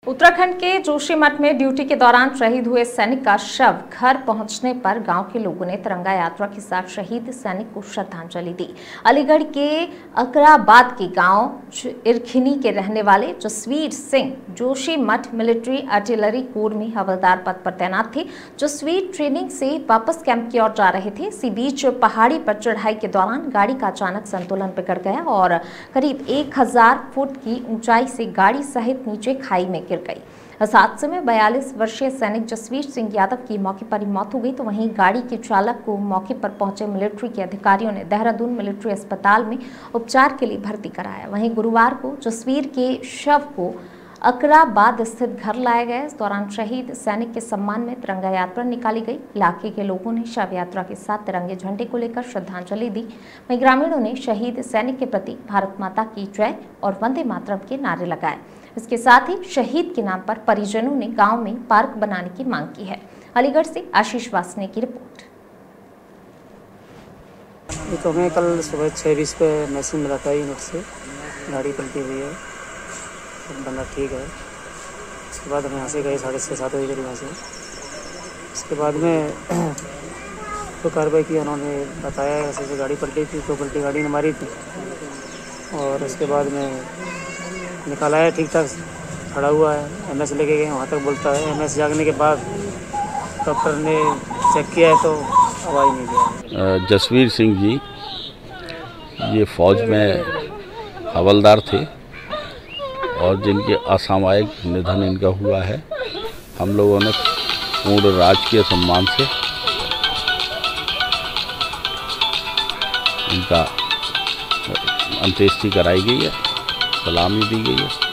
उत्तराखंड के जोशीमठ में ड्यूटी के दौरान शहीद हुए सैनिक का शव घर पहुंचने पर गांव के लोगों ने तिरंगा यात्रा के साथ शहीद सैनिक को श्रद्धांजलि दी। अलीगढ़ के अकराबाद के गांव इरखिनी के रहने वाले Jasvir Singh Joshimath military artillery corps में हवलदार पद पर तैनात थे। जसवीर ट्रेनिंग से वापस कैंप की ओर जा रहे थे। इसी बीच पहाड़ी पर चढ़ाई के दौरान गाड़ी का अचानक संतुलन बिगड़ गया और करीब 1000 फुट की ऊंचाई से गाड़ी सहित नीचे खाई में गिर गई। इस हादसे में 42 वर्षीय सैनिक जसवीर सिंह यादव की मौके पर ही मौत हो गई, तो वहीं गाड़ी के चालक को मौके पर पहुंचे मिलिट्री के अधिकारियों ने देहरादून मिलिट्री अस्पताल में उपचार के लिए भर्ती कराया। वहीं गुरुवार को जसवीर के शव को अकराबाद स्थित घर लाया गया। इस दौरान शहीद सैनिक के सम्मान में तिरंगा यात्रा निकाली गई। इलाके के लोगों ने शव यात्रा के साथ तिरंगे झंडे को लेकर श्रद्धांजलि दी। वहीं ग्रामीणों ने शहीद सैनिक के प्रति भारत माता की जय और वंदे मातरम के नारे लगाए। इसके साथ ही शहीद के नाम पर परिजनों ने गांव में पार्क बनाने की मांग की है। अलीगढ़ से आशीष वासने की रिपोर्ट। ये तो हमें कल सुबह 6:20 पे मैसेज मिला था यूनिट से, गाड़ी पलटी हुई है, बंदा ठीक है। उसके बाद हम यहाँ से गए 6:30-7 बजे करीब यहाँ से। उसके बाद में तो कार्रवाई की, उन्होंने बताया ऐसे गाड़ी पलटी थी, तो पलटी गाड़ी ने मारी थी और उसके बाद में निकाला है, ठीक ठाक खड़ा हुआ है। एमएस लेके गए, वहाँ तक बोलता है। एमएस जागने के बाद डॉक्टर ने चेक किया है तो आवाज़ नहीं दिया। जसवीर सिंह जी ये फौज में हवलदार थे और जिनके असामयिक निधन इनका हुआ है। हम लोगों ने पूर्ण राजकीय सम्मान से इनका अंत्येष्टि कराई गई है, सलामी दी गई है।